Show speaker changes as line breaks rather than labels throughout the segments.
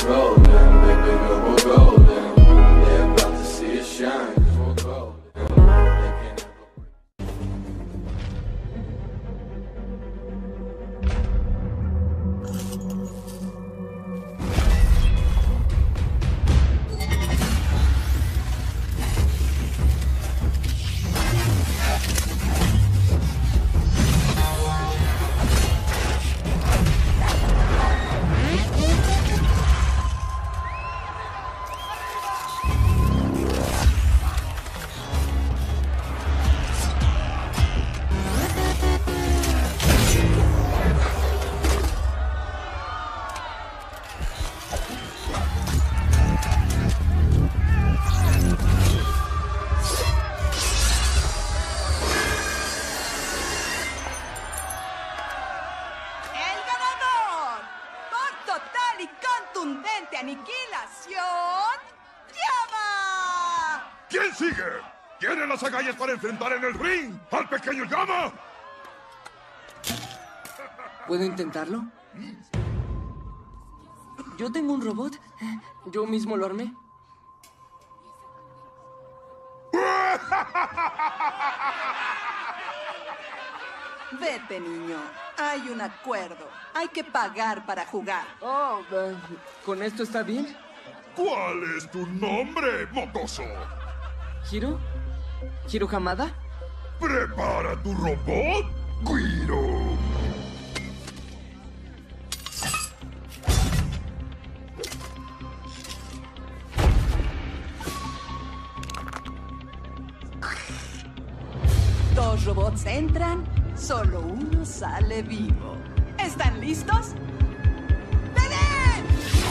rolling, baby girl, we're golden. They're about to see us shine, 'cause we're golden. They can't ever
aniquilación, ¡Llama!
¿Quién sigue? ¿Tiene las agallas para enfrentar en el ring al pequeño Llama?
¿Puedo intentarlo? Yo tengo un robot. Yo mismo lo armé.
Vete, niño. Hay un acuerdo. Hay que pagar para jugar.
Oh, ¿con esto está bien?
¿Cuál es tu nombre, mocoso?
¿Hiro? ¿Hiro Hamada?
¡Prepara tu robot, Guiro!
Dos robots entran, solo uno sale vivo. ¿Están listos? ¡Peleen!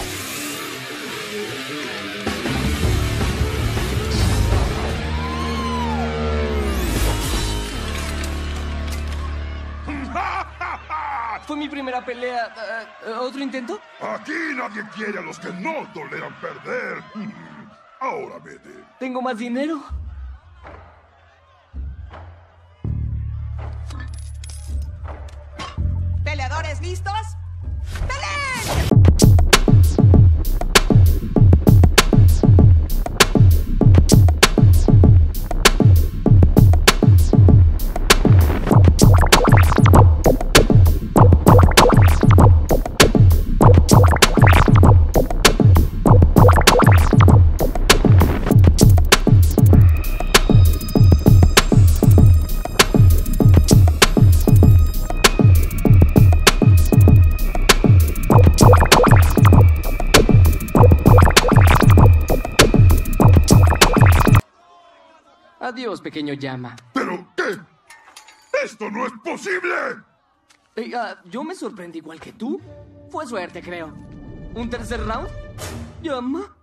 Fue mi primera pelea. ¿Otro intento?
Aquí nadie quiere a los que no toleran perder. Ahora vete.
¿Tengo más dinero?
¿Peleadores listos? ¡Peleen!
Adiós, pequeño Llama.
¿Pero qué? ¡Esto no es posible!
Yo me sorprendí igual que tú. Fue suerte, creo. ¿Un tercer round? ¿Llama?